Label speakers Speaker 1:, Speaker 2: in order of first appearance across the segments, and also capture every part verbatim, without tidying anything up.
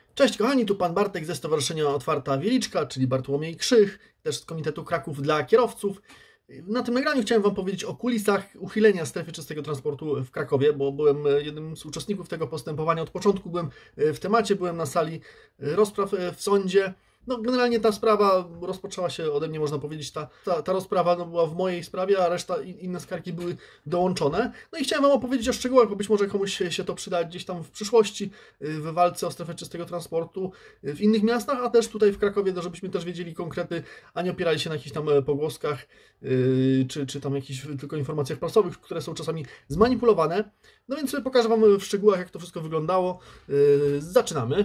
Speaker 1: Cześć kochani, tu pan Bartek ze Stowarzyszenia Otwarta Wieliczka, czyli Bartłomiej Krzych, też z Komitetu Kraków dla Kierowców. Na tym nagraniu chciałem wam powiedzieć o kulisach uchylenia strefy czystego transportu w Krakowie, bo byłem jednym z uczestników tego postępowania. Od początku byłem w temacie, byłem na sali rozpraw w sądzie. No, generalnie ta sprawa rozpoczęła się ode mnie, można powiedzieć, ta, ta, ta rozprawa no, była w mojej sprawie, a reszta inne skargi były dołączone. No i chciałem wam opowiedzieć o szczegółach, bo być może komuś się, się to przyda gdzieś tam w przyszłości, w walce o strefę czystego transportu w innych miastach, a też tutaj w Krakowie, no, żebyśmy też wiedzieli konkrety, a nie opierali się na jakichś tam pogłoskach, yy, czy, czy tam jakichś tylko informacjach prasowych, które są czasami zmanipulowane. No więc pokażę wam w szczegółach, jak to wszystko wyglądało. Yy, zaczynamy.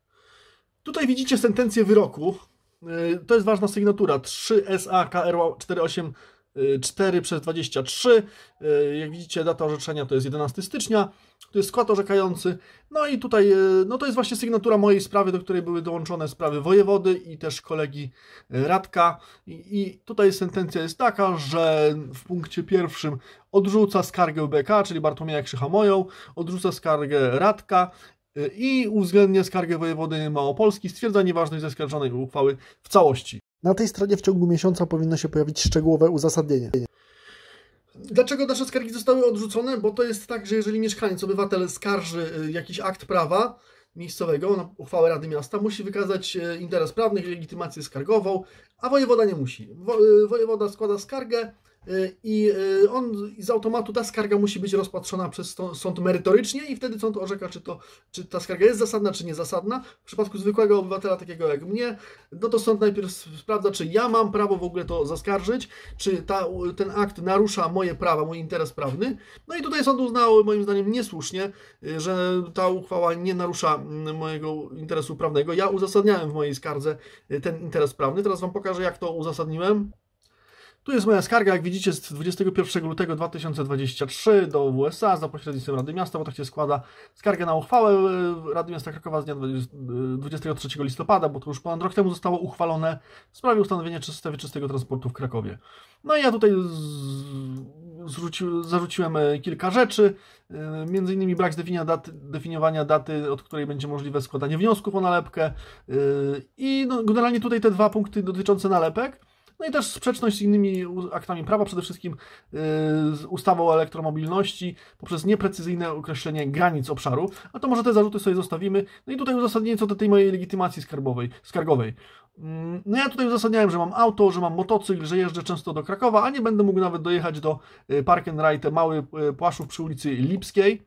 Speaker 1: Tutaj widzicie sentencję wyroku. To jest ważna sygnatura trzy S A K R cztery osiem cztery przez dwadzieścia trzy. Jak widzicie, data orzeczenia to jest jedenastego stycznia. To jest skład orzekający. No i tutaj no to jest właśnie sygnatura mojej sprawy, do której były dołączone sprawy wojewody i też kolegi Radka. I, i tutaj sentencja jest taka, że w punkcie pierwszym odrzuca skargę B K, czyli Bartłomieja Krzycha moją, odrzuca skargę Radka i uwzględnia skargę wojewody małopolski, stwierdza nieważność zaskarżonej uchwały w całości.
Speaker 2: Na tej stronie w ciągu miesiąca powinno się pojawić szczegółowe uzasadnienie.
Speaker 1: Dlaczego nasze skargi zostały odrzucone? Bo to jest tak, że jeżeli mieszkaniec, obywatel skarży jakiś akt prawa miejscowego na uchwałę Rady Miasta, musi wykazać interes prawny i legitymację skargową, a wojewoda nie musi. Wo wojewoda składa skargę i on z automatu ta skarga musi być rozpatrzona przez sąd merytorycznie i wtedy sąd orzeka, czy, to, czy ta skarga jest zasadna, czy niezasadna. W przypadku zwykłego obywatela, takiego jak mnie, no to sąd najpierw sprawdza, czy ja mam prawo w ogóle to zaskarżyć, czy ta, ten akt narusza moje prawa, mój interes prawny. No i tutaj sąd uznał, moim zdaniem niesłusznie, że ta uchwała nie narusza mojego interesu prawnego. Ja uzasadniałem w mojej skardze ten interes prawny. Teraz wam pokażę, jak to uzasadniłem. Tu jest moja skarga, jak widzicie, z dwudziestego pierwszego lutego dwa tysiące dwudziestego trzeciego do W S A za pośrednictwem Rady Miasta, bo tak się składa skargę na uchwałę Rady Miasta Krakowa z dnia dwudziestego trzeciego listopada, bo to już ponad rok temu zostało uchwalone w sprawie ustanowienia strefy czystego transportu w Krakowie. No i ja tutaj zrzuci, zarzuciłem kilka rzeczy, między innymi brak zdefiniowania daty, definiowania daty, od której będzie możliwe składanie wniosków o nalepkę i no, generalnie tutaj te dwa punkty dotyczące nalepek. No i też sprzeczność z innymi aktami prawa, przede wszystkim z ustawą o elektromobilności, poprzez nieprecyzyjne określenie granic obszaru. A to może te zarzuty sobie zostawimy. No i tutaj uzasadnienie co do tej mojej legitymacji skarbowej, skargowej. No ja tutaj uzasadniałem, że mam auto, że mam motocykl, że jeżdżę często do Krakowa, a nie będę mógł nawet dojechać do Park and Ride Mały Płaszów przy ulicy Lipskiej.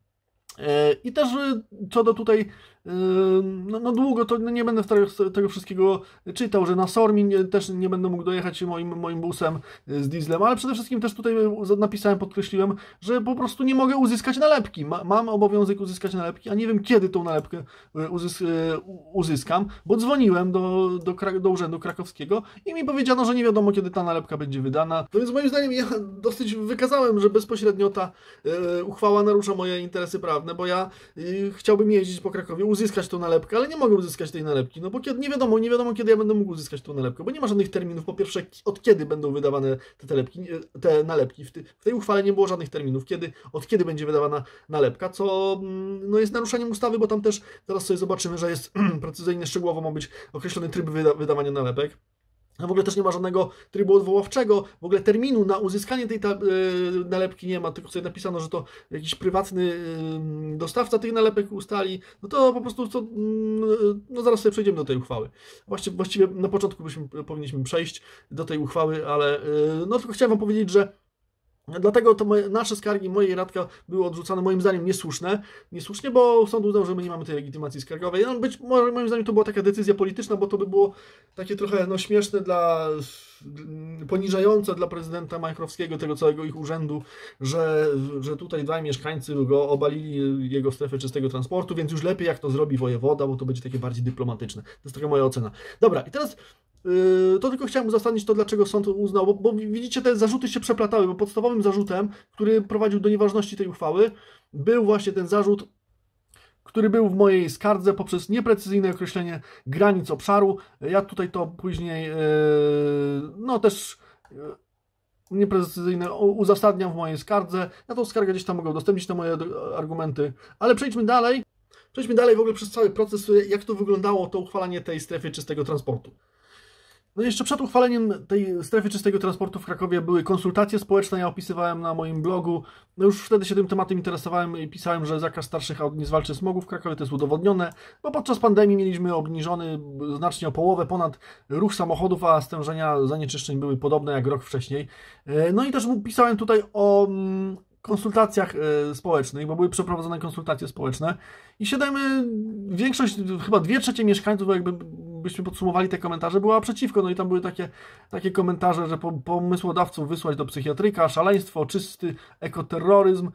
Speaker 1: I też co do tutaj, no, no długo to nie będę tego wszystkiego czytał, że na Sormin też nie będę mógł dojechać moim, moim busem z dieslem, ale przede wszystkim też tutaj napisałem, podkreśliłem, że po prostu nie mogę uzyskać nalepki. Mam obowiązek uzyskać nalepki, a nie wiem kiedy tą nalepkę uzys uzyskam, bo dzwoniłem do, do, do Urzędu Krakowskiego i mi powiedziano, że nie wiadomo kiedy ta nalepka będzie wydana. No więc moim zdaniem ja dosyć wykazałem, że bezpośrednio ta e, uchwała narusza moje interesy prawne, bo ja y, chciałbym jeździć po Krakowie, uzyskać tą nalepkę, ale nie mogę uzyskać tej nalepki, no bo kiedy, nie wiadomo, nie wiadomo kiedy ja będę mógł uzyskać tą nalepkę, bo nie ma żadnych terminów, po pierwsze od kiedy będą wydawane te, telepki, te nalepki, w, ty, w tej uchwale nie było żadnych terminów, kiedy, od kiedy będzie wydawana nalepka, co no, jest naruszeniem ustawy, bo tam też zaraz sobie zobaczymy, że jest precyzyjnie, szczegółowo ma być określony tryb wyda, wydawania nalepek. No w ogóle też nie ma żadnego trybu odwoławczego, w ogóle terminu na uzyskanie tej ta, yy, nalepki nie ma, tylko sobie napisano, że to jakiś prywatny yy, dostawca tych nalepek ustali, no to po prostu to, yy, no zaraz sobie przejdziemy do tej uchwały. Właściwie, właściwie na początku byśmy, powinniśmy przejść do tej uchwały, ale yy, no tylko chciałem wam powiedzieć, że dlatego to moje, nasze skargi, moje Radka były odrzucane moim zdaniem niesłuszne, niesłusznie, bo sąd uznał, że my nie mamy tej legitymacji skargowej. No być może moim zdaniem to była taka decyzja polityczna, bo to by było takie trochę no, śmieszne dla, poniżające dla prezydenta Majchrowskiego, tego całego ich urzędu, że, że tutaj dwaj mieszkańcy go obalili jego strefę czystego transportu, więc już lepiej jak to zrobi wojewoda, bo to będzie takie bardziej dyplomatyczne. To jest taka moja ocena. Dobra, i teraz to tylko chciałem uzasadnić to, dlaczego sąd uznał, bo, bo widzicie, te zarzuty się przeplatały, bo podstawowym zarzutem, który prowadził do nieważności tej uchwały, był właśnie ten zarzut, który był w mojej skardze poprzez nieprecyzyjne określenie granic obszaru. Ja tutaj to później, no też nieprecyzyjne uzasadniam w mojej skardze. Ja tą skargę gdzieś tam mogę udostępnić, te moje argumenty, ale przejdźmy dalej. Przejdźmy dalej w ogóle przez cały proces, jak to wyglądało, to uchwalanie tej strefy czystego transportu. No jeszcze przed uchwaleniem tej strefy czystego transportu w Krakowie były konsultacje społeczne, ja opisywałem na moim blogu. No już wtedy się tym tematem interesowałem i pisałem, że zakaz starszych aut nie zwalczy smogu w Krakowie, to jest udowodnione, bo podczas pandemii mieliśmy obniżony znacznie o połowę ponad ruch samochodów, a stężenia zanieczyszczeń były podobne jak rok wcześniej. No i też pisałem tutaj o konsultacjach społecznych, bo były przeprowadzone konsultacje społeczne i się dajmy, większość, chyba dwie trzecie mieszkańców, jakby byśmy podsumowali te komentarze, była przeciwko. No i tam były takie, takie komentarze, że pomysłodawców wysłać do psychiatryka, szaleństwo, czysty ekoterroryzm.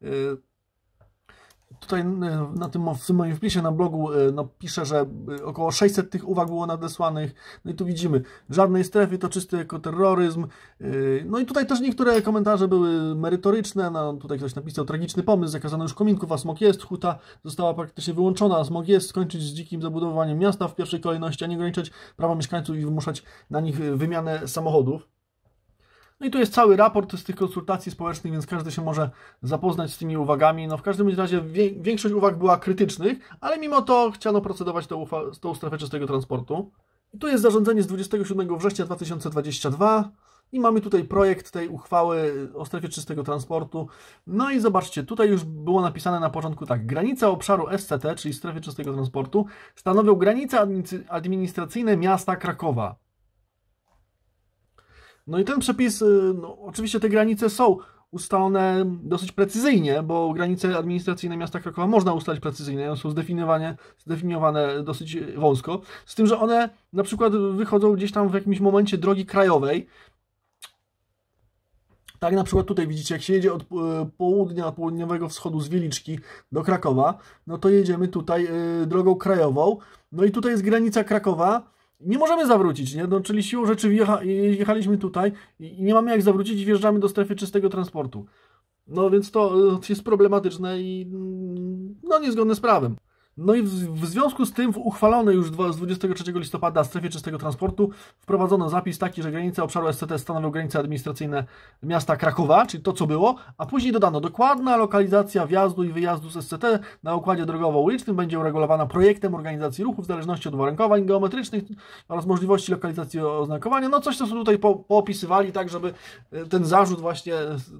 Speaker 1: Tutaj na tym, w tym moim wpisie na blogu no, piszę, że około sześćset tych uwag było nadesłanych. No i tu widzimy, żadnej strefy, to czysty ekoterroryzm. No i tutaj też niektóre komentarze były merytoryczne. No, tutaj ktoś napisał tragiczny pomysł, zakazano już kominków, a smog jest, huta została praktycznie wyłączona, a smog jest, skończyć z dzikim zabudowaniem miasta w pierwszej kolejności, a nie ograniczać prawa mieszkańców i wymuszać na nich wymianę samochodów. No i tu jest cały raport z tych konsultacji społecznych, więc każdy się może zapoznać z tymi uwagami. No w każdym razie większość uwag była krytycznych, ale mimo to chciano procedować tą, tą strefę czystego transportu. I tu jest zarządzenie z dwudziestego siódmego września dwa tysiące dwudziestego drugiego i mamy tutaj projekt tej uchwały o strefie czystego transportu. No i zobaczcie, tutaj już było napisane na początku tak. Granice obszaru S C T, czyli strefy czystego transportu, stanowią granice administracyjne miasta Krakowa. No i ten przepis, no, oczywiście te granice są ustalone dosyć precyzyjnie, bo granice administracyjne miasta Krakowa można ustalić precyzyjnie, one są zdefiniowane, zdefiniowane dosyć wąsko, z tym, że one na przykład wychodzą gdzieś tam w jakimś momencie drogi krajowej. Tak na przykład tutaj widzicie, jak się jedzie od południa, od południowego wschodu z Wieliczki do Krakowa, no to jedziemy tutaj drogą krajową, no i tutaj jest granica Krakowa. Nie możemy zawrócić, nie? No, czyli siłą rzeczy wjecha, jechaliśmy tutaj i nie mamy jak zawrócić i wjeżdżamy do strefy czystego transportu. No więc to jest problematyczne i no niezgodne z prawem. No i w, w związku z tym w uchwalonej już z dwudziestego trzeciego listopada strefie czystego transportu wprowadzono zapis taki, że granice obszaru S C T stanowią granice administracyjne miasta Krakowa, czyli to co było, a później dodano dokładna lokalizacja wjazdu i wyjazdu z S C T na układzie drogowo-ulicznym będzie uregulowana projektem organizacji ruchu w zależności od uwarunkowań geometrycznych oraz możliwości lokalizacji oznakowania. No coś, co tutaj po, poopisywali tak, żeby ten zarzut właśnie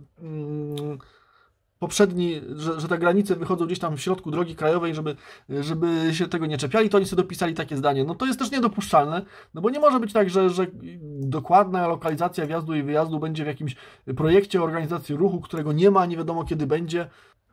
Speaker 1: mm, poprzedni, że, że te granice wychodzą gdzieś tam w środku drogi krajowej, żeby, żeby się tego nie czepiali, to oni sobie dopisali takie zdanie. No to jest też niedopuszczalne, no bo nie może być tak, że, że dokładna lokalizacja wjazdu i wyjazdu będzie w jakimś projekcie organizacji ruchu, którego nie ma, nie wiadomo kiedy będzie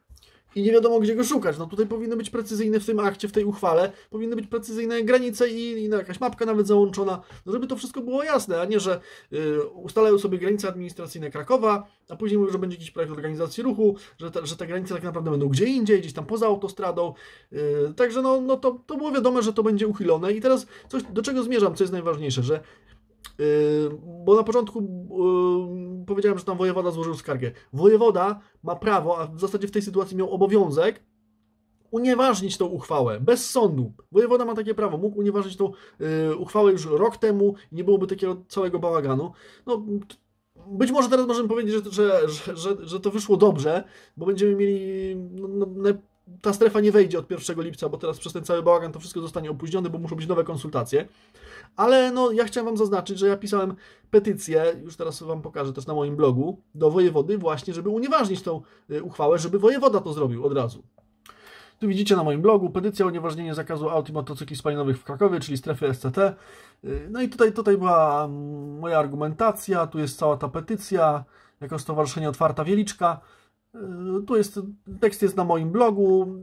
Speaker 1: i nie wiadomo gdzie go szukać. No tutaj powinny być precyzyjne w tym akcie, w tej uchwale, powinny być precyzyjne granice i, i jakaś mapka nawet załączona, no żeby to wszystko było jasne, a nie, że y, ustalają sobie granice administracyjne Krakowa, a później mówią, że będzie jakiś projekt organizacji ruchu, że te, że te granice tak naprawdę będą gdzie indziej, gdzieś tam poza autostradą. Y, także no, no to, to było wiadome, że to będzie uchylone. I teraz coś, do czego zmierzam, co jest najważniejsze, że Yy, bo na początku yy, powiedziałem, że tam wojewoda złożył skargę. Wojewoda ma prawo, a w zasadzie w tej sytuacji miał obowiązek unieważnić tą uchwałę bez sądu. Wojewoda ma takie prawo, mógł unieważnić tą yy, uchwałę już rok temu i nie byłoby takiego całego bałaganu. No, być może teraz możemy powiedzieć, że, że, że, że, że to wyszło dobrze, bo będziemy mieli no, no, ta strefa nie wejdzie od pierwszego lipca, bo teraz przez ten cały bałagan to wszystko zostanie opóźnione, bo muszą być nowe konsultacje. Ale no, ja chciałem Wam zaznaczyć, że ja pisałem petycję, już teraz Wam pokażę też na moim blogu, do wojewody właśnie, żeby unieważnić tą uchwałę, żeby wojewoda to zrobił od razu. Tu widzicie na moim blogu petycja o unieważnienie zakazu aut i motocykli spalinowych w Krakowie, czyli strefy S C T. No i tutaj, tutaj była moja argumentacja, tu jest cała ta petycja, jako Stowarzyszenie Otwarta Wieliczka. Tu jest, tekst jest na moim blogu,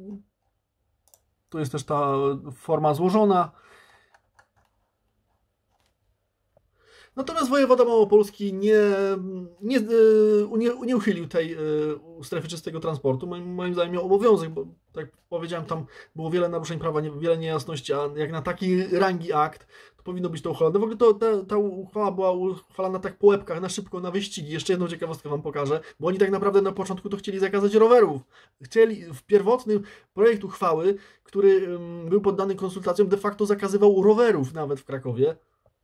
Speaker 1: tu jest też ta forma złożona. Natomiast wojewoda Małopolski nie, nie, nie, nie uchylił tej strefy czystego transportu. Moim, moim zdaniem miał obowiązek, bo tak jak powiedziałem, tam było wiele naruszeń prawa, wiele niejasności, a jak na taki rangi akt, to powinno być to uchwalone. W ogóle to, ta, ta uchwała była uchwalana tak po łebkach, na szybko, na wyścigi. Jeszcze jedną ciekawostkę Wam pokażę, bo oni tak naprawdę na początku to chcieli zakazać rowerów. Chcieli, w pierwotnym projekt uchwały, który był poddany konsultacjom, de facto zakazywał rowerów nawet w Krakowie.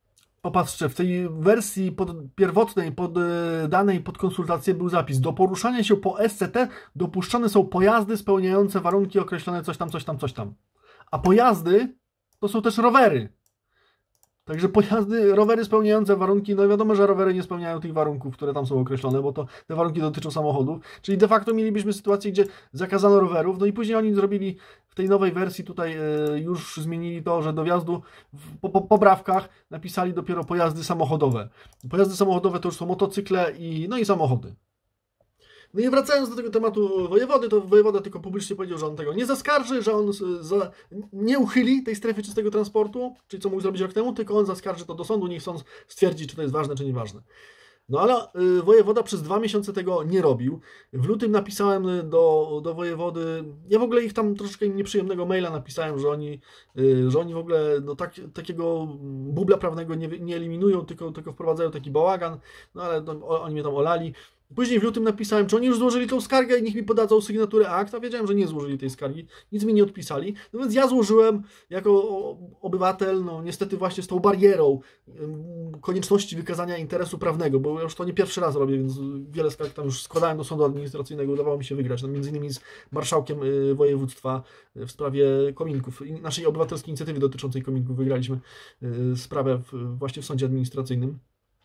Speaker 1: Popatrzcie, w tej wersji pod, pierwotnej, poddanej pod konsultację był zapis: do poruszania się po S C T dopuszczone są pojazdy spełniające warunki określone coś tam, coś tam, coś tam. A pojazdy to są też rowery. Także pojazdy, rowery spełniające warunki, no wiadomo, że rowery nie spełniają tych warunków, które tam są określone, bo to te warunki dotyczą samochodów. Czyli de facto mielibyśmy sytuację, gdzie zakazano rowerów, no i później oni zrobili w tej nowej wersji tutaj e, już zmienili to, że do wjazdu w, po, po poprawkach napisali dopiero pojazdy samochodowe. Pojazdy samochodowe to już są motocykle i, no i samochody. No i wracając do tego tematu wojewody, to wojewoda tylko publicznie powiedział, że on tego nie zaskarży, że on za, nie uchyli tej strefy czystego transportu, czyli co mógł zrobić rok temu, tylko on zaskarży to do sądu, niech sąd stwierdzi, czy to jest ważne, czy nieważne. No ale y, wojewoda przez dwa miesiące tego nie robił. W lutym napisałem do, do wojewody, ja w ogóle ich tam troszkę nieprzyjemnego maila napisałem, że oni, y, że oni w ogóle no, tak, takiego bubla prawnego nie, nie eliminują, tylko, tylko wprowadzają taki bałagan, no ale no, oni mnie tam olali. Później w lutym napisałem, czy oni już złożyli tą skargę i niech mi podadzą sygnaturę akt, a wiedziałem, że nie złożyli tej skargi, nic mi nie odpisali, no więc ja złożyłem jako obywatel, no niestety właśnie z tą barierą konieczności wykazania interesu prawnego, bo już to nie pierwszy raz robię, więc wiele skarg tam już składałem do sądu administracyjnego, udawało mi się wygrać, no między innymi z marszałkiem województwa w sprawie kominków, naszej obywatelskiej inicjatywy dotyczącej kominków wygraliśmy sprawę właśnie w sądzie administracyjnym.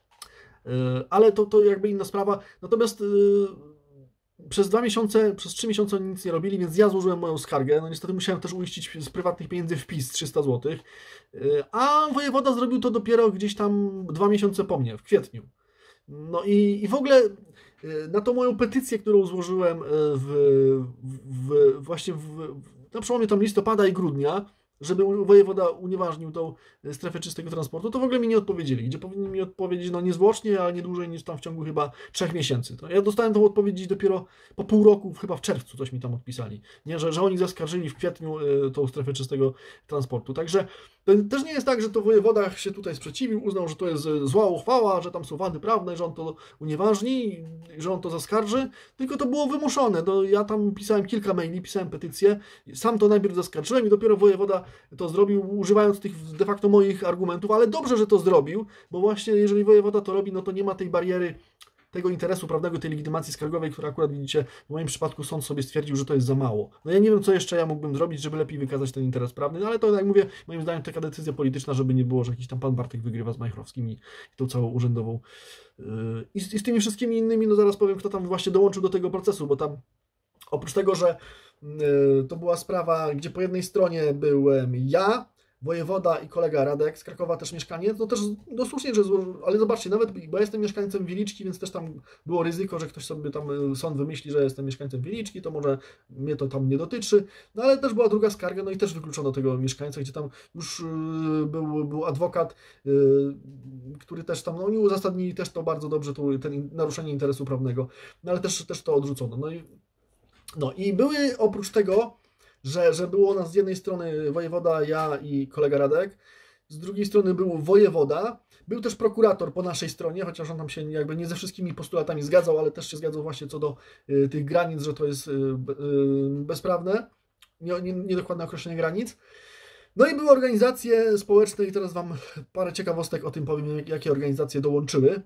Speaker 1: Ale to, to jakby inna sprawa. Natomiast yy, przez dwa miesiące, przez trzy miesiące oni nic nie robili, więc ja złożyłem moją skargę. No niestety musiałem też uiścić z prywatnych pieniędzy wpis trzysta złotych. Yy, a wojewoda zrobił to dopiero gdzieś tam dwa miesiące po mnie, w kwietniu. No i, i w ogóle yy, na tą moją petycję, którą złożyłem w, w, w właśnie w, na przełomie tam listopada i grudnia, żeby wojewoda unieważnił tą strefę czystego transportu, to w ogóle mi nie odpowiedzieli. Gdzie powinni mi odpowiedzieć, no niezwłocznie, ale nie dłużej niż tam w ciągu chyba trzech miesięcy. To ja dostałem tą odpowiedź dopiero po pół roku, chyba w czerwcu coś mi tam odpisali. Nie, że, że oni zaskarżyli w kwietniu y, tą strefę czystego transportu. Także to też nie jest tak, że to wojewoda się tutaj sprzeciwił, uznał, że to jest zła uchwała, że tam są wady prawne, że on to unieważni, że on to zaskarży, tylko to było wymuszone. To ja tam pisałem kilka maili, pisałem petycję, sam to najpierw zaskarżyłem i dopiero wojewoda to zrobił, używając tych de facto moich argumentów, ale dobrze, że to zrobił, bo właśnie jeżeli wojewoda to robi, no to nie ma tej bariery tego interesu prawnego, tej legitymacji skargowej, która akurat widzicie, w moim przypadku sąd sobie stwierdził, że to jest za mało. No ja nie wiem, co jeszcze ja mógłbym zrobić, żeby lepiej wykazać ten interes prawny, no ale to, jak mówię, moim zdaniem taka decyzja polityczna, żeby nie było, że jakiś tam pan Bartek wygrywa z Majchrowskim i, i tą całą urzędową. Yy, i, z, I z tymi wszystkimi innymi, no zaraz powiem, kto tam właśnie dołączył do tego procesu, bo tam oprócz tego, że yy, to była sprawa, gdzie po jednej stronie byłem ja, wojewoda i kolega Radek z Krakowa, też mieszkaniec, no też no słusznie, że złożył, ale zobaczcie, nawet, bo ja jestem mieszkańcem Wieliczki, więc też tam było ryzyko, że ktoś sobie tam, sąd wymyśli, że jestem mieszkańcem Wieliczki, to może mnie to tam nie dotyczy, no ale też była druga skarga, no i też wykluczono tego mieszkańca, gdzie tam już yy, był, był adwokat, yy, który też tam, no oni uzasadnili też to bardzo dobrze, to, ten naruszenie interesu prawnego, no ale też, też to odrzucono. No i, no i były oprócz tego, Że, że było nas z jednej strony wojewoda, ja i kolega Radek, z drugiej strony był wojewoda, był też prokurator po naszej stronie, chociaż on tam się jakby nie ze wszystkimi postulatami zgadzał, ale też się zgadzał właśnie co do y, tych granic, że to jest y, y, bezprawne, nie, nie, niedokładne określenie granic. No i były organizacje społeczne i teraz Wam parę ciekawostek o tym powiem, jakie organizacje dołączyły.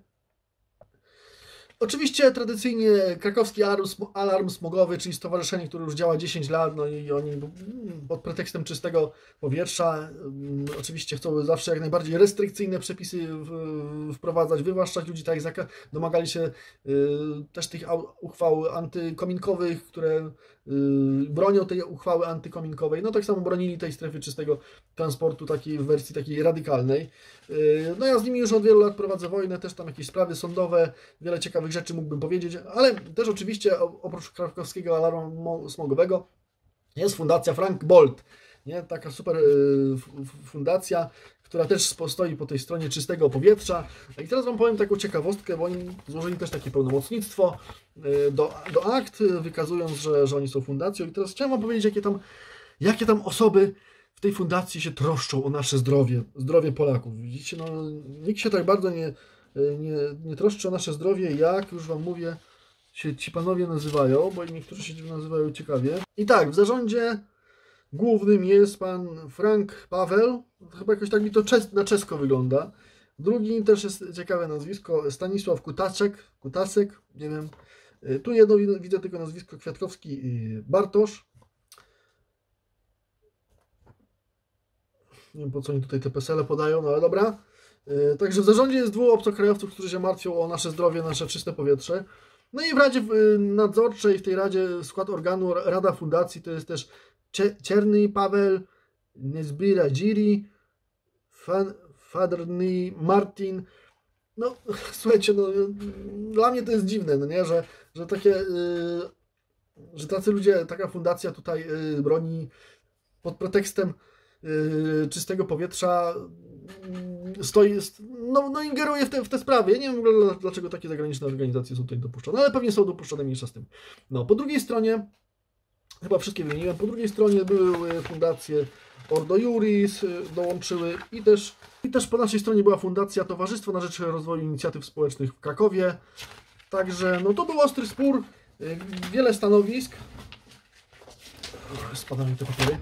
Speaker 1: Oczywiście tradycyjnie Krakowski Alarm Smogowy, czyli stowarzyszenie, które już działa dziesięć lat, no i oni pod pretekstem czystego powietrza oczywiście chcą zawsze jak najbardziej restrykcyjne przepisy wprowadzać, wywłaszczać ludzi, tak jak domagali się też tych uchwał antykominkowych, które bronią tej uchwały antykominkowej, no tak samo bronili tej strefy czystego transportu takiej w wersji takiej radykalnej. No ja z nimi już od wielu lat prowadzę wojnę, też tam jakieś sprawy sądowe, wiele ciekawych rzeczy mógłbym powiedzieć, ale też oczywiście oprócz Krakowskiego Alarmu Smogowego jest Fundacja Frank Bolt, nie? Taka super fundacja, która też stoi po tej stronie czystego powietrza. I teraz Wam powiem taką ciekawostkę, bo oni złożyli też takie pełnomocnictwo do, do akt, wykazując, że, że oni są fundacją. I teraz chciałem Wam powiedzieć, jakie tam, jakie tam osoby w tej fundacji się troszczą o nasze zdrowie, zdrowie Polaków. Widzicie, no, nikt się tak bardzo nie, nie, nie troszczy o nasze zdrowie, jak już Wam mówię, się ci panowie nazywają, bo niektórzy się nazywają ciekawie. I tak, w zarządzie głównym jest pan Frank Paweł, chyba jakoś tak mi to czes na czesko wygląda, Drugi też jest ciekawe nazwisko, Stanisław Kutaczek, Kutasek, nie wiem. Tu jedno widzę tylko nazwisko Kwiatkowski Bartosz. Nie wiem, po co oni tutaj te pesele podają, no ale dobra. Także w zarządzie jest dwóch obcokrajowców, którzy się martwią o nasze zdrowie, nasze czyste powietrze. No i w Radzie Nadzorczej, w tej Radzie skład organu Rada Fundacji to jest też Cierny Paweł, Nezbira Giri, Fadrny Martin. No słuchajcie, no, dla mnie to jest dziwne, no nie, że, że takie, yy, że tacy ludzie, taka fundacja tutaj yy, broni pod pretekstem yy, czystego powietrza, yy, stoi, no, no ingeruje w te, w te sprawy. Ja nie wiem w ogóle, dlaczego takie zagraniczne organizacje są tutaj dopuszczone, ale pewnie są dopuszczone mniejsza z tym. No, po drugiej stronie, chyba wszystkie wymieniłem, po drugiej stronie były fundacje Ordo Iuris, dołączyły i też, i też po naszej stronie była Fundacja Towarzystwo na Rzecz Rozwoju Inicjatyw Społecznych w Krakowie. Także no to był ostry spór, wiele stanowisk. Spada mi te papiery.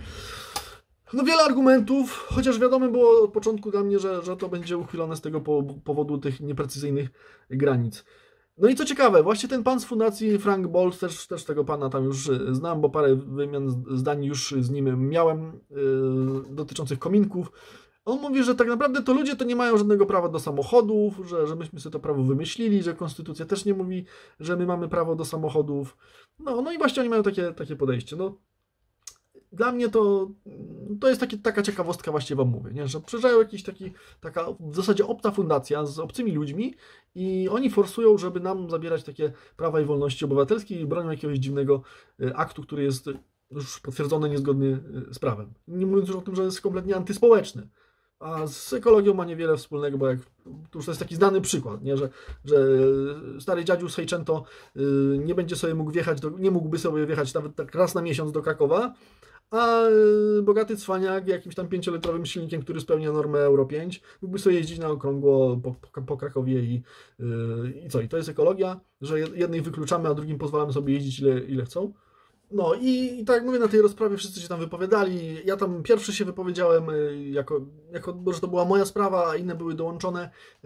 Speaker 1: No wiele argumentów, chociaż wiadomo było od początku dla mnie, że, że to będzie uchylone z tego powodu tych nieprecyzyjnych granic. No i co ciekawe, właśnie ten pan z fundacji Frank Bolt, też, też tego pana tam już znam, bo parę wymian zdań już z nim miałem yy, dotyczących kominków. On mówi, że tak naprawdę to ludzie to nie mają żadnego prawa do samochodów, że, że myśmy sobie to prawo wymyślili, że konstytucja też nie mówi, że my mamy prawo do samochodów. No, no i właśnie oni mają takie, takie podejście. No, dla mnie to, to jest taki, taka ciekawostka, właśnie wam mówię, nie? Że przyjeżdżają jakiś taki, taka w zasadzie obca fundacja z obcymi ludźmi i oni forsują, żeby nam zabierać takie prawa i wolności obywatelskie i bronią jakiegoś dziwnego aktu, który jest już potwierdzony, niezgodny z prawem. Nie mówiąc już o tym, że jest kompletnie antyspołeczny. A z ekologią ma niewiele wspólnego, bo jak, to już to jest taki znany przykład, nie? Że, że stary dziadziu z Seicento nie będzie sobie mógł wjechać, do, nie mógłby sobie wjechać nawet tak raz na miesiąc do Krakowa, a bogaty cwaniak jakimś tam pięciolitrowym silnikiem, który spełnia normę Euro pięć, mógłby sobie jeździć na okrągło po, po, po Krakowie i, yy, i co? I to jest ekologia, że jednej wykluczamy, a drugim pozwalamy sobie jeździć ile, ile chcą. No i, i tak jak mówię, na tej rozprawie wszyscy się tam wypowiadali. Ja tam pierwszy się wypowiedziałem, jako, jako że to była moja sprawa, a inne były dołączone.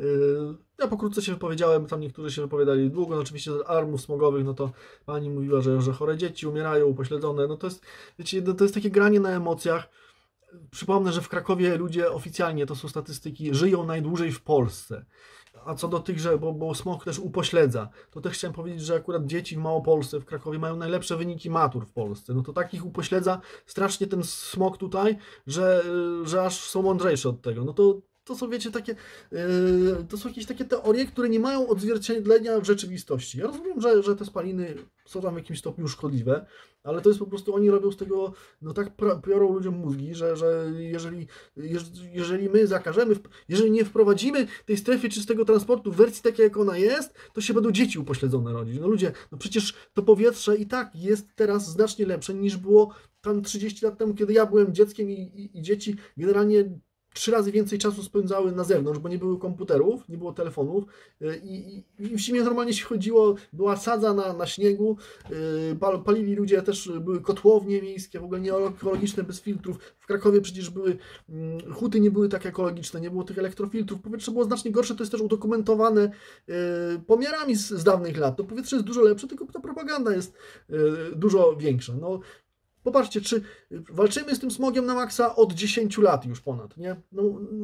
Speaker 1: Ja pokrótce się wypowiedziałem, tam niektórzy się wypowiadali długo. No oczywiście z alarmów smogowych, no to pani mówiła, że, że chore dzieci umierają, upośledzone. No to jest, wiecie, to jest takie granie na emocjach. Przypomnę, że w Krakowie ludzie oficjalnie, to są statystyki, żyją najdłużej w Polsce. A co do tych, że, bo, bo smog też upośledza, to też chciałem powiedzieć, że akurat dzieci w Małopolsce, w Krakowie mają najlepsze wyniki matur w Polsce. No to takich upośledza strasznie ten smog tutaj, że, że aż są mądrzejsze od tego. No to, to są, wiecie, takie, yy, to są jakieś takie teorie, które nie mają odzwierciedlenia w rzeczywistości. Ja rozumiem, że, że te spaliny są tam w jakimś stopniu szkodliwe, ale to jest po prostu, oni robią z tego, no tak piorą ludziom mózgi, że, że jeżeli, jeżeli my zakażemy, jeżeli nie wprowadzimy tej strefy czystego transportu w wersji takiej, jak ona jest, to się będą dzieci upośledzone rodzić. No ludzie, no przecież to powietrze i tak jest teraz znacznie lepsze niż było tam trzydzieści lat temu, kiedy ja byłem dzieckiem i, i, i dzieci generalnie trzy razy więcej czasu spędzały na zewnątrz, bo nie było komputerów, nie było telefonów i, i, i w zimie normalnie się chodziło, była sadza na, na śniegu, yy, palili ludzie, też były kotłownie miejskie, w ogóle nie ekologiczne, bez filtrów. W Krakowie przecież były, yy, huty nie były tak ekologiczne, nie było tych elektrofiltrów, powietrze było znacznie gorsze, to jest też udokumentowane yy, pomiarami z, z dawnych lat. To powietrze jest dużo lepsze, tylko ta propaganda jest yy, dużo większa. No, popatrzcie, czy walczymy z tym smogiem na maksa od dziesięciu lat już ponad, nie? No,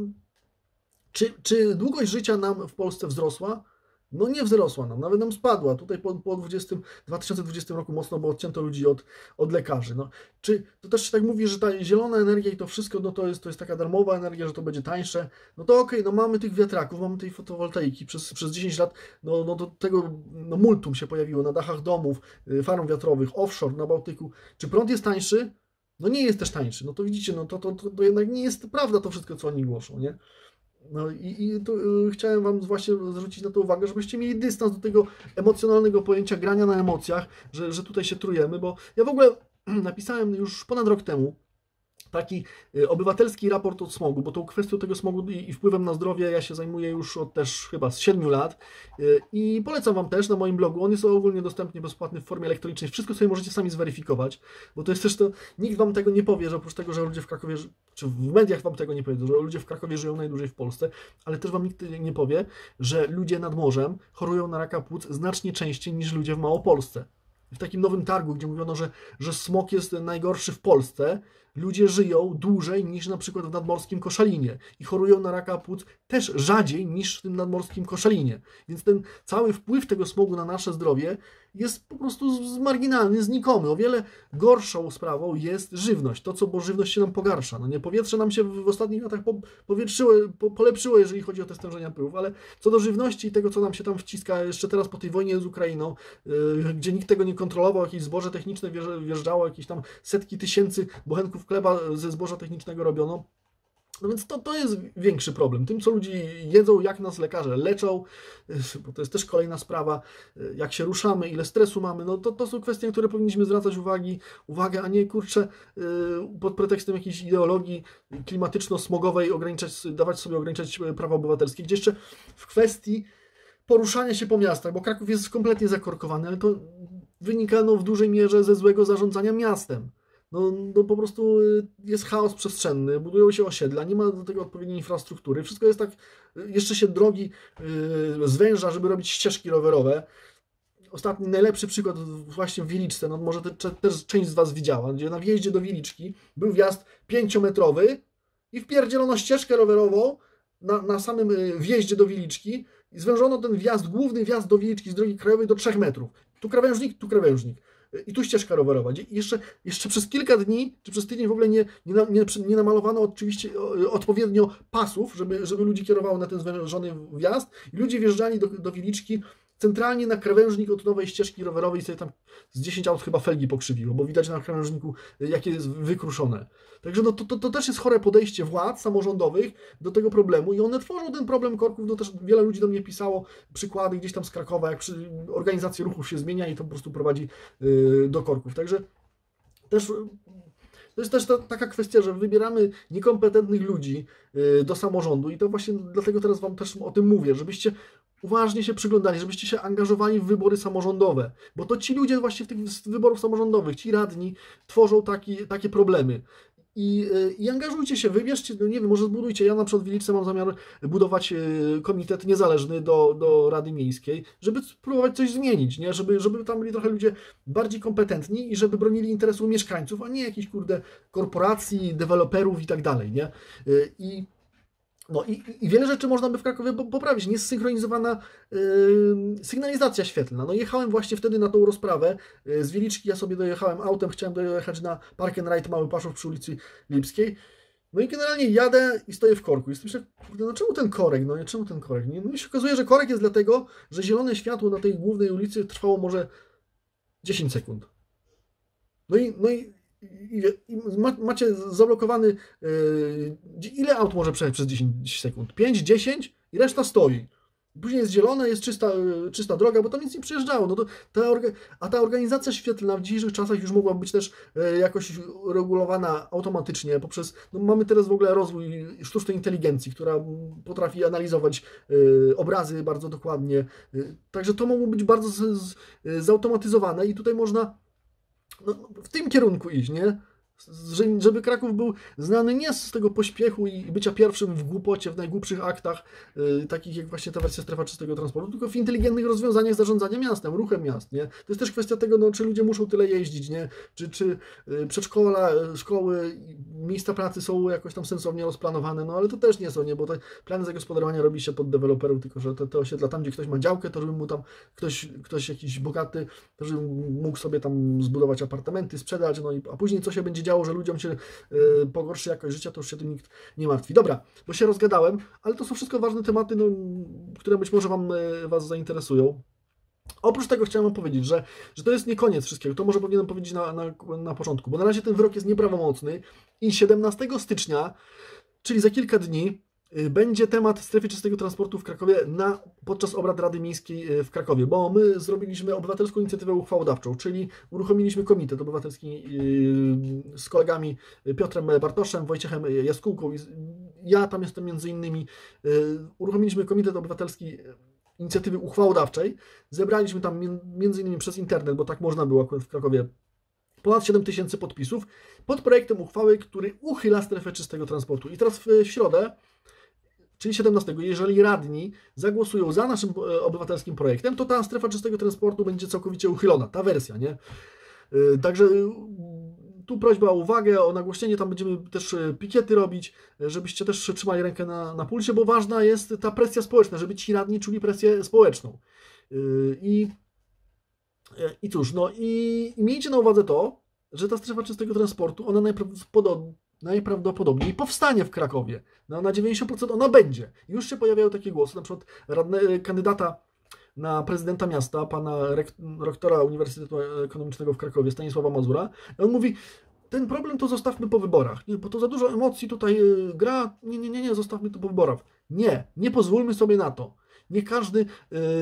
Speaker 1: czy, czy długość życia nam w Polsce wzrosła? No nie wzrosła nam, nawet nam spadła. Tutaj po, po dwa tysiące dwudziestym roku mocno, bo odcięto ludzi od, od lekarzy. No, czy to też się tak mówi, że ta zielona energia i to wszystko, no to jest, to jest taka darmowa energia, że to będzie tańsze. No to okej, okay, no mamy tych wiatraków, mamy tej fotowoltaiki. Przez, przez dziesięć lat no, no do tego no, multum się pojawiło na dachach domów, farm wiatrowych, offshore na Bałtyku. Czy prąd jest tańszy? No nie jest też tańszy. No to widzicie, no to, to, to, to jednak nie jest prawda to wszystko, co oni głoszą, nie? No i, i to, y, chciałem wam właśnie zwrócić na to uwagę, żebyście mieli dystans do tego emocjonalnego pojęcia grania na emocjach, że, że tutaj się trujemy, bo ja w ogóle napisałem już ponad rok temu taki obywatelski raport od smogu, bo tą kwestią tego smogu i wpływem na zdrowie ja się zajmuję już od też chyba z siedmiu lat i polecam Wam też na moim blogu, on jest ogólnie dostępny bezpłatny w formie elektronicznej, wszystko sobie możecie sami zweryfikować, bo to jest też to, nikt Wam tego nie powie, że oprócz tego, że ludzie w Krakowie, czy w mediach Wam tego nie powiedzą, że ludzie w Krakowie żyją najdłużej w Polsce, ale też Wam nikt nie powie, że ludzie nad morzem chorują na raka płuc znacznie częściej niż ludzie w Małopolsce. W takim nowym targu, gdzie mówiono, że, że smog jest najgorszy w Polsce, ludzie żyją dłużej niż na przykład w nadmorskim Koszalinie i chorują na raka płuc też rzadziej niż w tym nadmorskim Koszalinie. Więc ten cały wpływ tego smogu na nasze zdrowie jest po prostu marginalny, znikomy. O wiele gorszą sprawą jest żywność. To, co, bo żywność się nam pogarsza. No nie, powietrze nam się w ostatnich latach po, powietrzyło, po, polepszyło, jeżeli chodzi o te stężenia pyłów, ale co do żywności i tego, co nam się tam wciska jeszcze teraz po tej wojnie z Ukrainą, yy, gdzie nikt tego nie kontrolował, jakieś zboże techniczne wjeżdżało, jakieś tam setki tysięcy bochenków chleba ze zboża technicznego robiono. No więc to, to jest większy problem. Tym, co ludzie jedzą, jak nas lekarze leczą, bo to jest też kolejna sprawa, jak się ruszamy, ile stresu mamy, no to, to są kwestie, na które powinniśmy zwracać uwagi, uwagę, a nie kurczę pod pretekstem jakiejś ideologii klimatyczno-smogowej ograniczać, dawać sobie ograniczać prawa obywatelskie. Gdzie jeszcze w kwestii poruszania się po miastach, bo Kraków jest kompletnie zakorkowany, ale to wynika no, w dużej mierze ze złego zarządzania miastem. No, no po prostu jest chaos przestrzenny, budują się osiedla, nie ma do tego odpowiedniej infrastruktury, wszystko jest tak, jeszcze się drogi yy, zwęża, żeby robić ścieżki rowerowe. Ostatni, najlepszy przykład właśnie w Wiliczce, no może te, też część z Was widziała, gdzie na wjeździe do Wiliczki był wjazd pięciometrowy i wpierdzielono ścieżkę rowerową na, na samym wjeździe do Wiliczki i zwężono ten wjazd, główny wjazd do Wiliczki z drogi krajowej do trzech metrów. Tu krawężnik, tu krawężnik. I tu ścieżka rowerowa. I jeszcze, jeszcze przez kilka dni, czy przez tydzień w ogóle nie, nie, nie, nie namalowano oczywiście odpowiednio pasów, żeby, żeby ludzi kierowało na ten zwężony wjazd. I ludzie wjeżdżali do, do Wiliczki centralnie na krawężnik od nowej ścieżki rowerowej i sobie tam z dziesięć aut chyba felgi pokrzywiło, bo widać na krawężniku, jakie jest wykruszone. Także no to, to, to też jest chore podejście władz samorządowych do tego problemu i one tworzą ten problem korków. No też wiele ludzi do mnie pisało przykłady gdzieś tam z Krakowa, jak przy, organizacja ruchów się zmienia i to po prostu prowadzi yy, do korków. Także też to jest też ta, taka kwestia, że wybieramy niekompetentnych ludzi yy, do samorządu i to właśnie dlatego teraz Wam też o tym mówię, żebyście uważnie się przyglądali, żebyście się angażowali w wybory samorządowe, bo to ci ludzie właśnie w tych wyborów samorządowych, ci radni tworzą taki, takie problemy. I, I angażujcie się, wybierzcie, no nie wiem, może zbudujcie, ja na przykład w Wiliczce mam zamiar budować komitet niezależny do, do Rady Miejskiej, żeby spróbować coś zmienić, nie? Żeby, żeby tam byli trochę ludzie bardziej kompetentni i żeby bronili interesu mieszkańców, a nie jakichś kurde korporacji, deweloperów i tak dalej, nie? I No i, i wiele rzeczy można by w Krakowie poprawić. Niezsynchronizowana yy, sygnalizacja świetlna. No jechałem właśnie wtedy na tą rozprawę yy, z Wiliczki, ja sobie dojechałem autem, chciałem dojechać na Park and Ride Mały Paszów przy ulicy Lipskiej. No i generalnie jadę i stoję w korku. I myślę, kurde, no czemu ten korek? No nie, czemu ten korek? Nie? No i się okazuje, że korek jest dlatego, że zielone światło na tej głównej ulicy trwało może dziesięć sekund. No i, no i I, i macie zablokowany, yy, ile aut może przejechać przez dziesięć sekund? pięć, dziesięć i reszta stoi. Później jest zielone, jest czysta, czysta droga, bo tam nic nie przyjeżdżało. No to ta orga, a ta organizacja świetlna w dzisiejszych czasach już mogła być też yy, jakoś regulowana automatycznie poprzez, no mamy teraz w ogóle rozwój sztucznej inteligencji, która potrafi analizować yy, obrazy bardzo dokładnie. Yy, także to mogło być bardzo z, z, zautomatyzowane i tutaj można no, w tym kierunku iść, nie? Żeby Kraków był znany nie z tego pośpiechu i bycia pierwszym w głupocie, w najgłupszych aktach, yy, takich jak właśnie ta wersja strefa czystego transportu, tylko w inteligentnych rozwiązaniach zarządzania miastem, ruchem miast, nie? To jest też kwestia tego, no, czy ludzie muszą tyle jeździć, nie? Czy, czy yy, przedszkola, szkoły, miejsca pracy są jakoś tam sensownie rozplanowane, no ale to też nie są, nie? Bo te plany zagospodarowania robi się pod deweloperów, tylko że te, te osiedla tam, gdzie ktoś ma działkę, to żeby mu tam ktoś, ktoś jakiś bogaty, to żeby mógł sobie tam zbudować apartamenty, sprzedać, no i a później co się będzie działo, że ludziom się y, pogorszy jakość życia, to już się tym nikt nie martwi. Dobra, bo się rozgadałem, ale to są wszystko ważne tematy, no, które być może wam, y, Was zainteresują. Oprócz tego chciałem Wam powiedzieć, że, że to jest nie koniec wszystkiego, to może powinienem powiedzieć na, na, na początku, bo na razie ten wyrok jest nieprawomocny i siedemnastego stycznia, czyli za kilka dni, będzie temat strefy czystego transportu w Krakowie na, podczas obrad Rady Miejskiej w Krakowie, bo my zrobiliśmy obywatelską inicjatywę uchwałodawczą, czyli uruchomiliśmy komitet obywatelski z kolegami Piotrem Bartoszem, Wojciechem Jaskółką. Ja tam jestem między innymi. Uruchomiliśmy komitet obywatelski inicjatywy uchwałodawczej. Zebraliśmy tam między innymi przez internet, bo tak można było akurat w Krakowie, ponad siedem tysięcy podpisów pod projektem uchwały, który uchyla strefę czystego transportu. I teraz w środę, czyli siedemnastego, jeżeli radni zagłosują za naszym obywatelskim projektem, to ta strefa czystego transportu będzie całkowicie uchylona, ta wersja, nie? Także tu prośba o uwagę, o nagłośnienie, tam będziemy też pikiety robić, żebyście też trzymali rękę na, na pulsie, bo ważna jest ta presja społeczna, żeby ci radni czuli presję społeczną. I, i cóż, no i, i miejcie na uwadze to, że ta strefa czystego transportu, ona najprawdopodobniej najprawdopodobniej powstanie w Krakowie. No, na dziewięćdziesiąt procent ona będzie. Już się pojawiają takie głosy, na przykład radne, kandydata na prezydenta miasta, pana rektora Uniwersytetu Ekonomicznego w Krakowie, Stanisława Mazura. I on mówi, ten problem to zostawmy po wyborach, nie, bo to za dużo emocji tutaj gra, nie, nie, nie, nie, zostawmy to po wyborach. Nie, nie pozwólmy sobie na to. Niech każdy yy,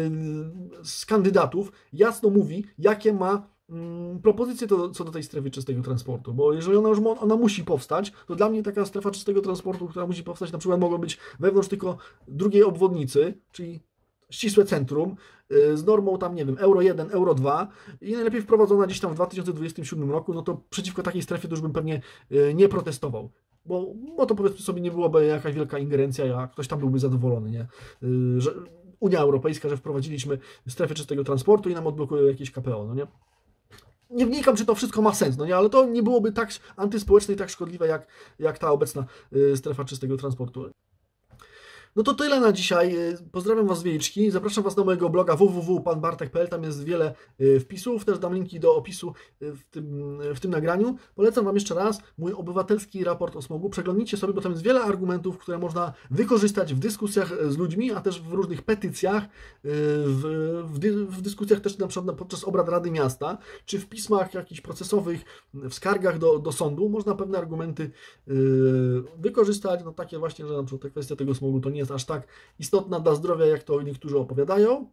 Speaker 1: z kandydatów jasno mówi, jakie ma propozycje to, co do tej strefy czystego transportu, bo jeżeli ona już ona musi powstać, to dla mnie taka strefa czystego transportu, która musi powstać, na przykład mogą być wewnątrz tylko drugiej obwodnicy, czyli ścisłe centrum, z normą tam, nie wiem, euro jeden, euro dwa i najlepiej wprowadzona gdzieś tam w dwa tysiące dwudziestym siódmym roku, no to przeciwko takiej strefie to już bym pewnie nie protestował. Bo, bo to powiedzmy sobie nie byłoby jakaś wielka ingerencja, a ktoś tam byłby zadowolony, nie? Że Unia Europejska, że wprowadziliśmy strefę czystego transportu i nam odblokują jakieś K P O, no nie? Nie wnikam, czy to wszystko ma sens, no nie, ale to nie byłoby tak antyspołeczne i tak szkodliwe, jak, jak ta obecna y, strefa czystego transportu. No to tyle na dzisiaj. Pozdrawiam Was z Wieliczki. Zapraszam Was na mojego bloga w w w kropka pan bartek kropka p l. Tam jest wiele wpisów. Też dam linki do opisu w tym, w tym nagraniu. Polecam Wam jeszcze raz mój obywatelski raport o smogu. Przeglądnijcie sobie, bo tam jest wiele argumentów, które można wykorzystać w dyskusjach z ludźmi, a też w różnych petycjach, w, w, dy, w dyskusjach też na przykład podczas obrad Rady Miasta, czy w pismach jakichś procesowych, w skargach do, do sądu. Można pewne argumenty wykorzystać. No takie właśnie, że na przykład ta kwestia tego smogu to nie jest aż tak istotna dla zdrowia, jak to niektórzy opowiadają.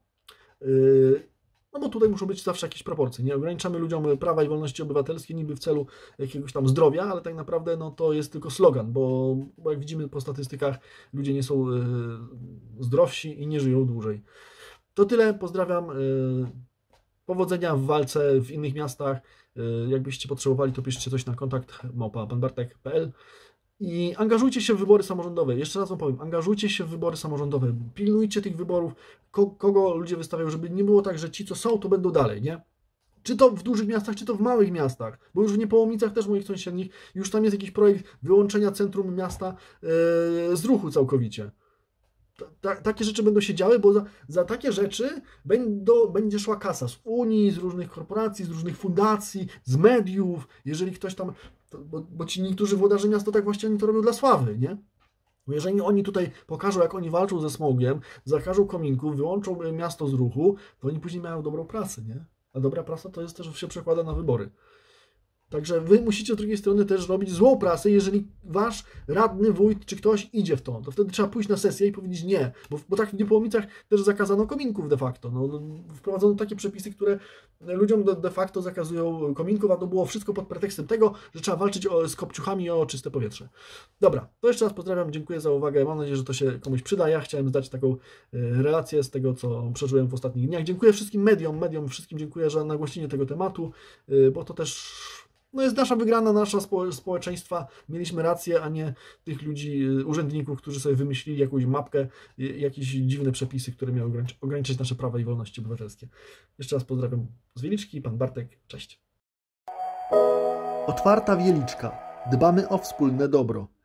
Speaker 1: No bo tutaj muszą być zawsze jakieś proporcje. Nie ograniczamy ludziom prawa i wolności obywatelskie niby w celu jakiegoś tam zdrowia, ale tak naprawdę no, to jest tylko slogan, bo, bo jak widzimy po statystykach, ludzie nie są zdrowsi i nie żyją dłużej. To tyle. Pozdrawiam. Powodzenia w walce w innych miastach. Jakbyście potrzebowali, to piszcie coś na kontakt małpa pan bartek kropka p l. I angażujcie się w wybory samorządowe. Jeszcze raz Wam powiem, angażujcie się w wybory samorządowe. Pilnujcie tych wyborów, kogo ludzie wystawiają, żeby nie było tak, że ci, co są, to będą dalej, nie? Czy to w dużych miastach, czy to w małych miastach. Bo już w Niepołomicach, też moich sąsiednich, już tam jest jakiś projekt wyłączenia centrum miasta yy, z ruchu całkowicie. Ta, takie rzeczy będą się działy, bo za, za takie rzeczy będą, będzie szła kasa z Unii, z różnych korporacji, z różnych fundacji, z mediów. Jeżeli ktoś tam, to, bo, bo ci niektórzy włodarze miasta tak właśnie oni to robią dla sławy, nie? Bo jeżeli oni tutaj pokażą, jak oni walczą ze smogiem, zakażą kominków, wyłączą miasto z ruchu, to oni później mają dobrą pracę, nie? A dobra prasa to jest też, że się przekłada na wybory. Także Wy musicie z drugiej strony też robić złą prasę, jeżeli Wasz radny, wójt czy ktoś idzie w to, to wtedy trzeba pójść na sesję i powiedzieć nie, bo, bo tak w Niepołomicach też zakazano kominków de facto. No, no, wprowadzono takie przepisy, które ludziom de, de facto zakazują kominków, a to było wszystko pod pretekstem tego, że trzeba walczyć o, z kopciuchami o czyste powietrze. Dobra, to jeszcze raz pozdrawiam, dziękuję za uwagę, mam nadzieję, że to się komuś przyda. Ja chciałem zdać taką relację z tego, co przeżyłem w ostatnich dniach. Dziękuję wszystkim mediom, mediom wszystkim dziękuję za nagłośnienie tego tematu, bo to też no jest nasza wygrana, nasza spo, społeczeństwa. Mieliśmy rację, a nie tych ludzi, urzędników, którzy sobie wymyślili jakąś mapkę, jakieś dziwne przepisy, które miały ograniczyć, ograniczyć nasze prawa i wolności obywatelskie. Jeszcze raz pozdrawiam z Wieliczki, pan Bartek, cześć.
Speaker 2: Otwarta Wieliczka. Dbamy o wspólne dobro.